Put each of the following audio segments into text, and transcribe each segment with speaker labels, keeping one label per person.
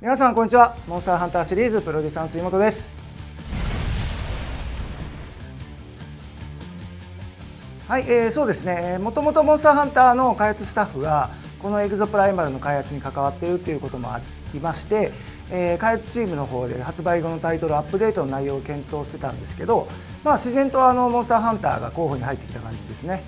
Speaker 1: 皆さんこんにちは。モンスターハンターシリーズプロデューサーの辻本です。はい、そうですね。もともとモンスターハンターの開発スタッフがこのエグゾプライマルの開発に関わっているということもありまして、開発チームの方で発売後のタイトルアップデートの内容を検討してたんですけど、自然とモンスターハンターが候補に入ってきた感じですね。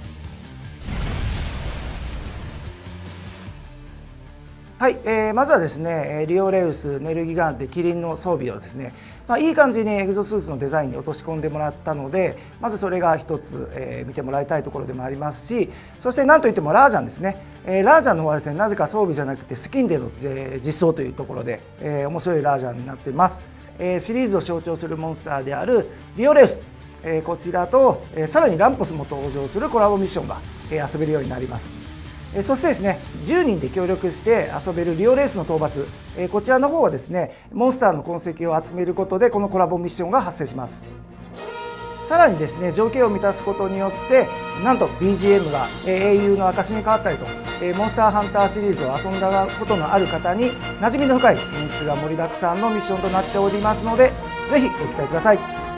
Speaker 1: はい、まずはですね、リオレウス、ネルギガンテ、キリンの装備をですね、いい感じにエグゾスーツのデザインに落とし込んでもらったので、まずそれが一つ、見てもらいたいところでもありますし、そしてなんといってもラージャンですね。ラージャンの方はですね、なぜか装備じゃなくてスキンでの、実装というところで、面白いラージャンになっています。シリーズを象徴するモンスターであるリオレウス、こちらと、さらにランポスも登場するコラボミッションが、遊べるようになります。そしてですね、10人で協力して遊べるリオレースの討伐、こちらの方はですね、モンスターの痕跡を集めることでこのコラボミッションが発生します。さらにですね、条件を満たすことによってなんと BGM が英雄の証に変わったりと、モンスターハンターシリーズを遊んだことのある方に馴染みの深い演出が盛りだくさんのミッションとなっておりますので、ぜひご期待ください。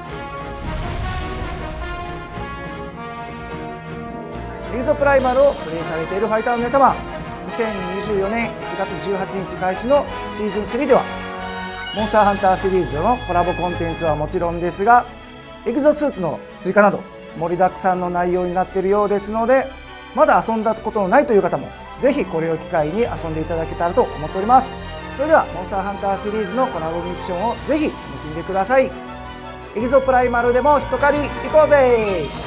Speaker 1: エグゾプライマルをプレイされているファイターの皆様、2024年1月18日開始のシーズン3ではモンスターハンターシリーズのコラボコンテンツはもちろんですが、エグゾスーツの追加など盛りだくさんの内容になっているようですので、まだ遊んだことのないという方もぜひこれを機会に遊んでいただけたらと思っております。それではモンスターハンターシリーズのコラボミッションをぜひ楽しんでください。エグゾプライマルでも一狩り行こうぜ。